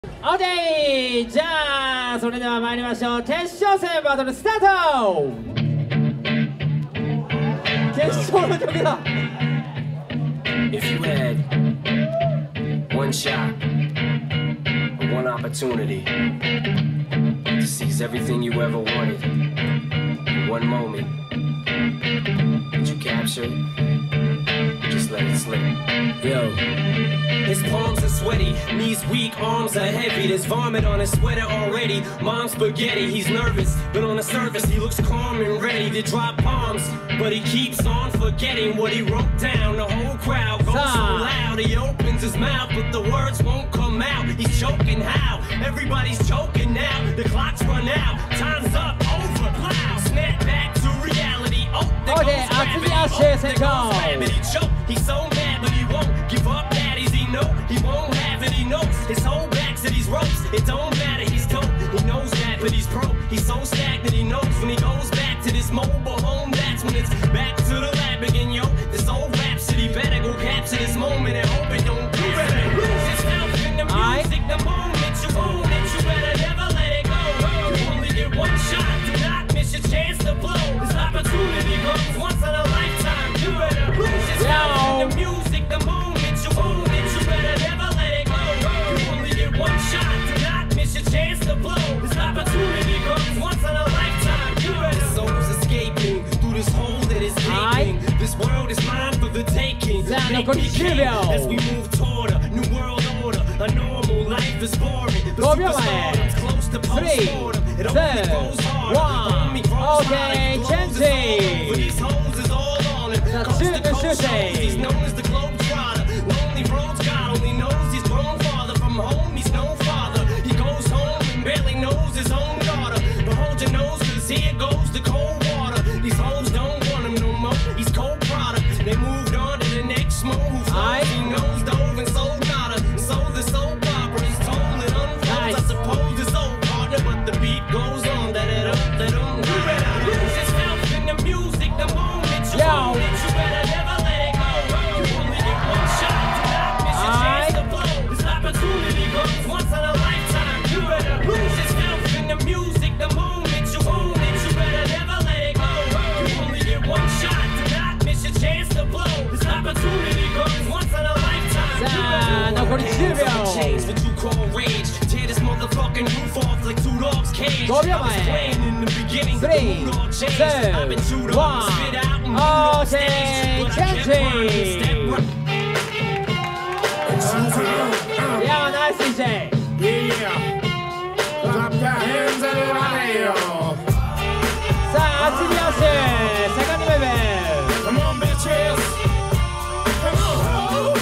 オッケー、じゃあそれでは参りましょう。決勝戦バトルスタート。決勝の曲だ。 If you had one shot or one opportunity to seize everything you ever wanted in one moment, did you capture it? Just let it slip. Yo. His palms are sweaty, knees weak, arms are heavy. There's vomit on his sweater already. Mom's spaghetti, he's nervous, but on the surface he looks calm and ready to drop bombs. But he keeps on forgetting what he wrote down. The whole crowd goes so loud, he opens his mouth, but the words won't come out. He's choking how? Everybody's choking now. The clock's run out, time's up, over, plow. Snap back to reality. Oh, there goes gravity. Oh, there goes gravity. Choke. He's so mad, but he won't give up. Daddies, he know he won't have it. He knows his whole back's to these ropes. It don't matter, he's dope. He knows that, but he's broke. He's so stagnant, he knows when he goes back to this mobile home. That's when it's back to the lab again, yo. This old rhapsody better go capture this moment and hope it don't do it. Lose yourself in the music, the moment you own it. You better never let it go. You only get one shot, do not miss your chance to blow. This opportunity comes once in a lifetime. You better lose yourself in the music, the moment you own it. You better never let it go. You only get one shot, do not miss your chance to blow. This opportunity comes once in a lifetime. You better. Soul's escaping through this hole that is gaping. This world is mine for the taking. Make me king as we move toward a new world order. A normal life is boring. The superstardom's close to postmortem. It only grows harder. Only grows harder. Changing. For these hoes is all on him. Coast to coast shows. He's known as the Globetrotter. Lonely roads, God only knows he's grown farther from home. He's no father. He goes home and barely knows his own daughter. But hold your nose, cause here goes the cold water. These hoes don't want him no more. He's cold product. They moved on to the next move. He knows dove and sold nada. So the soap opera is told and unfolds. I suppose it's old partner, but the beat goes on. That it up, that you better lose yourself in the music. The moment you own it, you better never let it go. You only get one shot, do not miss your chance to blow. This opportunity comes once in a lifetime. You better lose yourself in the music. The moment you own it, you better never let it go. You only get one shot, do not miss your chance to blow. This opportunity comes once in a lifetime. You better 残り10秒。 change what you call rage. Tear this motherfucking roof off like two dogs' cage. I was playing in the beginning, but the mood all changed. I've been chewed up, spit out, and moved on stage. But I can't step right. Yeah, nice DJ. Yeah. Clap your hands, everybody. さあ、厚み足、セカンドムーブ。 Come on, bitches. Come on.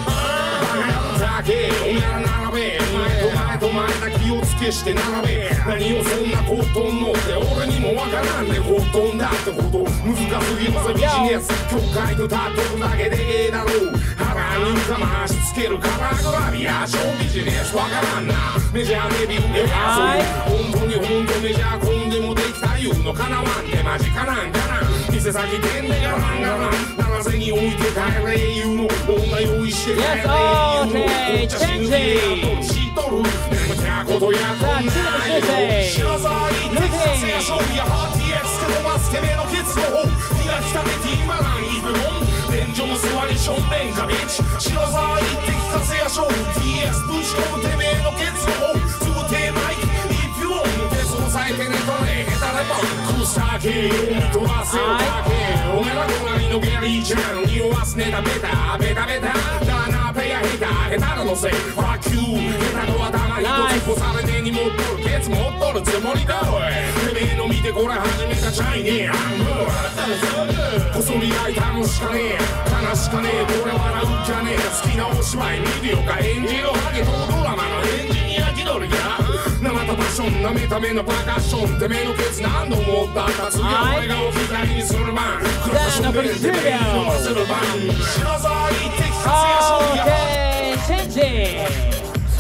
お前ら並べ。お前と前だ気をつけして並べ。何をそんなことんのって俺にもわからんねほとんだってこと難すぎるぜビジネス教会とたっとるだけでええだろう腹に浮かましつけるカラーグラビアショービジネスわからんなメジャーデビューで本当に本当メジャーコンでもできた言うのかなわんってマジかなんかな店先店でガランガラン7千に置いて帰れ言うの女用意して帰れ言うのこっちゃ死ぬ気でやっと知っとるでもじゃあことやっとんないよ知らさいテキサスや勝利やハーティーエスク伸ばすてめえのケツの方気が来たてティーマランイブロン便所の座りションベンカビッチ知らさいテキサスや勝利 TS ぶち込むてめえのケツの方通定マイクイブロン手相さえてねとねヘタレバンクサキ取らせるだけおめら隣のギャリーちゃん匂わすネタベタベタベタダーナーペアヘタヘタらのせいファッキューヘタの頭一つ干されてに持っとるケツ持っとるつもりだおいてめえの見てこれ初めかちゃいねえこそり合い楽しかねえ悲しかねえこれ笑うんじゃねえ好きなお芝居見るよか演じろハゲとドラマのエンジニア気取りや生とパッションなめためのパーカッションてめえのケツ何度も持ったった次は俺がおひざりにする番クラッシュで手で伸ばせる番知らさいテキサスや勝利やチェンジ。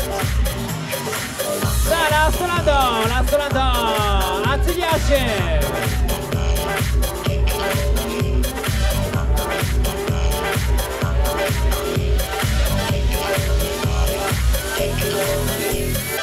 さあ、ラストラウンド、ラストラウンド、厚木アッシュ。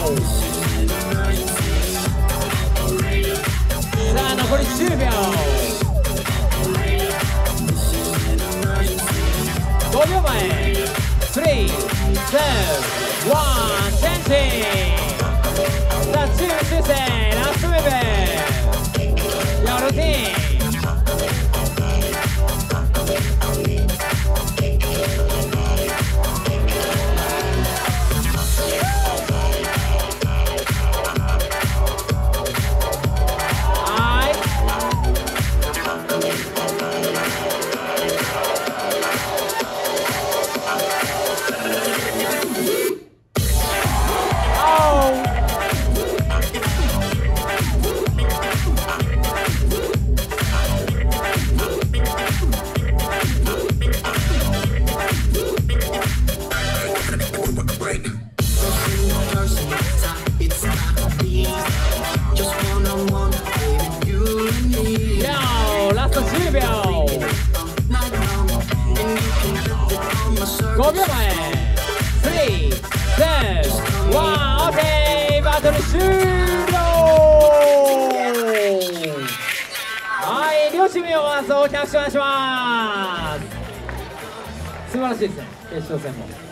さあ残り10秒。5秒前。3、2、1、チェンジ。さあチーム修正ラストウェーブ。ルーティン。5秒前。3、2、1、OK。バトル終了。はい、両チームをまず大きな拍手お願いします。素晴らしいですね、決勝戦も。